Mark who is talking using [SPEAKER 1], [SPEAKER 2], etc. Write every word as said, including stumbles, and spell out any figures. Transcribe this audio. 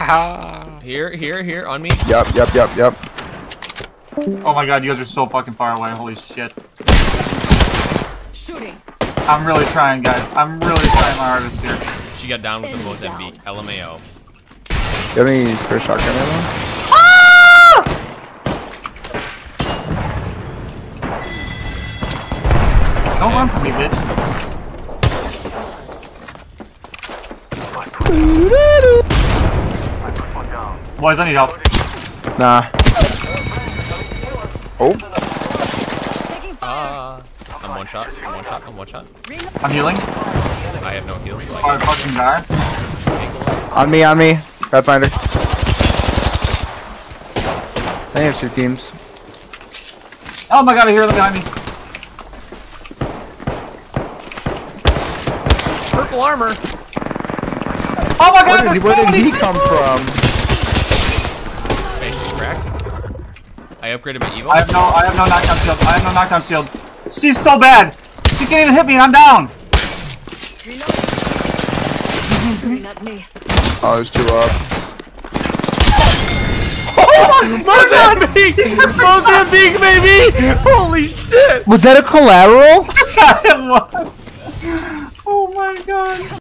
[SPEAKER 1] Here, here, here, on me.
[SPEAKER 2] Yup, yup, yup, yup.
[SPEAKER 3] Oh my god, you guys are so fucking far away. Holy shit.
[SPEAKER 4] Shooting.
[SPEAKER 3] I'm really trying, guys. I'm really trying my hardest here.
[SPEAKER 1] She got down with the Mozambique. L M A O.
[SPEAKER 2] You have any spare shotgun ammo?
[SPEAKER 3] Ah! Don't run from me, bitch. Boys, I need help.
[SPEAKER 2] Nah. Oh.
[SPEAKER 1] Ah. I'm one shot. I'm one shot. I'm one shot.
[SPEAKER 3] I'm healing.
[SPEAKER 1] I have no heals. So I
[SPEAKER 3] Fire fucking guy.
[SPEAKER 2] On me, on me. Pathfinder. I have two teams.
[SPEAKER 3] Oh my god, I hear them behind me.
[SPEAKER 1] Purple armor.
[SPEAKER 3] Oh my god,
[SPEAKER 2] Where did,
[SPEAKER 3] there's
[SPEAKER 2] he, where
[SPEAKER 3] so
[SPEAKER 2] did
[SPEAKER 3] many
[SPEAKER 2] he come from?
[SPEAKER 1] Okay, she's cracked. I upgraded my Evo.
[SPEAKER 3] I have no, I have no knockdown shield. I have no knockdown shield. She's so bad. She can't even hit me and I'm down.
[SPEAKER 2] Oh, there's two up.
[SPEAKER 1] Mozambique! Mozambique, baby! Holy shit!
[SPEAKER 2] Was that a collateral?
[SPEAKER 3] It was. Oh my god.